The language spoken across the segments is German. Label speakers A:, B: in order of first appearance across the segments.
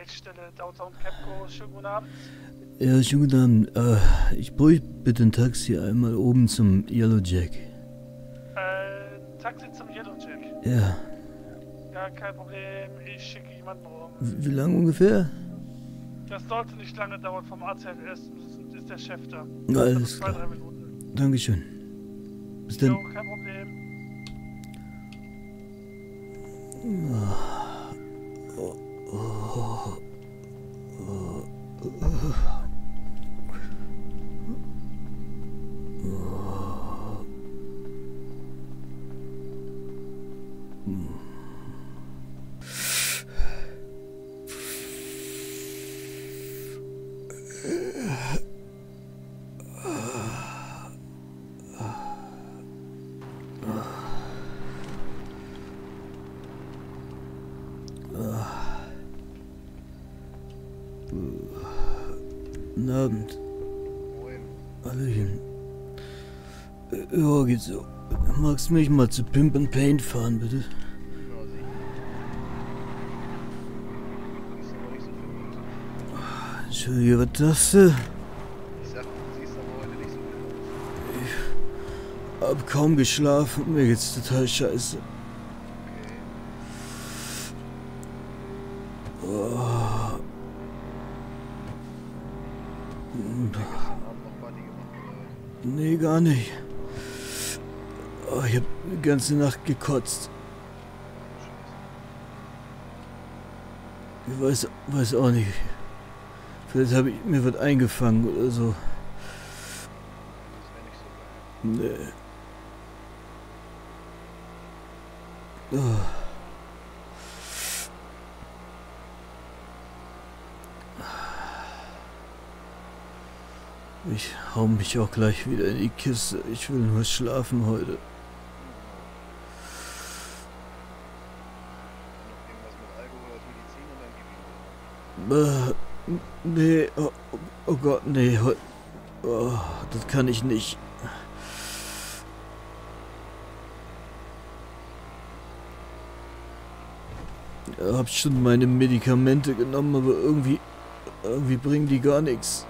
A: Leitstelle Downtown Capco. Schönen guten Abend.
B: Ja, schönen guten Abend. Ich bräuchte bitte ein Taxi einmal oben zum Yellow Jack.
A: Taxi zum Yellow Jack.
B: Ja.
A: Ja, kein Problem. Ich schicke jemanden rum.
B: Wie lang ungefähr?
A: Das sollte nicht lange dauern. Vom AZS ist der Chef da.
B: Alles
A: klar. 2-3 Minuten.
B: Dankeschön. Bis dann.
A: Jo, kein Problem.
B: Guten Abend.
C: Moin.
B: Hallöchen. Ja, geht so. Magst du mich mal zu Pimp and Paint fahren, bitte?
C: Na, sicher. Du siehst aber nicht so fit aus.
B: Entschuldige, was das du?
C: Ich sag, du siehst aber heute nicht so fit aus.
B: Ich hab kaum geschlafen. Mir geht's total scheiße.
C: Okay.
B: Oh.
C: Gestern Abend noch Party gemacht, oder?
B: Nee, gar nicht. Oh, ich hab die ganze Nacht gekotzt. Ich weiß auch nicht. Vielleicht habe ich mir was eingefangen oder so.
C: Das wäre nicht so geil.
B: Nee. Oh. Ich hau mich auch gleich wieder in die Kiste. Ich will nur schlafen heute.
C: Noch irgendwas mit Alkohol als Medizin und dann gib ihm.
B: Nee, oh Gott, nee, oh, das kann ich nicht. Ich hab schon meine Medikamente genommen, aber irgendwie bringen die gar nichts.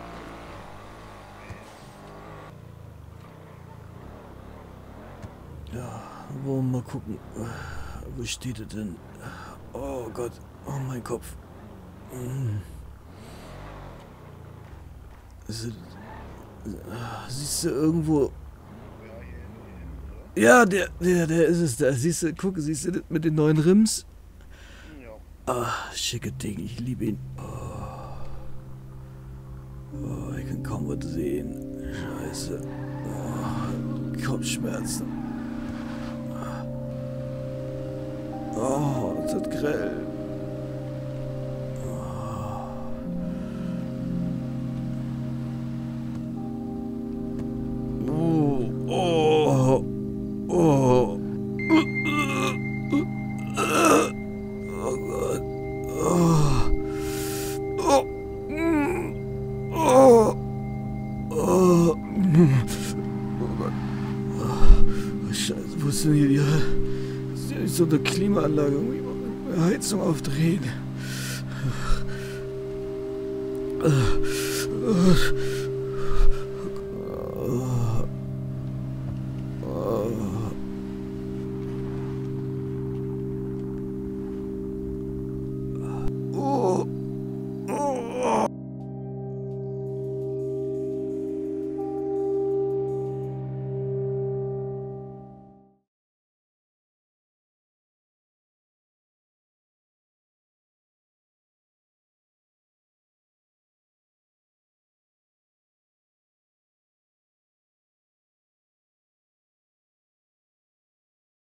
B: Ja, wollen wir mal gucken. Wo steht es denn? Oh Gott, oh mein Kopf. Siehst du irgendwo?
C: Ja, hier hinten, oder?
B: Ja, der ist es da. Siehst du, guck, siehst du das mit den neuen Rims?
C: Ja.
B: Ah, schicke Ding, ich liebe ihn. Oh, ich kann kaum was sehen. Scheiße. Oh, Kopfschmerzen. Oh, das ist grell. Scheiße, wo ist denn hier die so eine Klimaanlage? Heizung aufdrehen.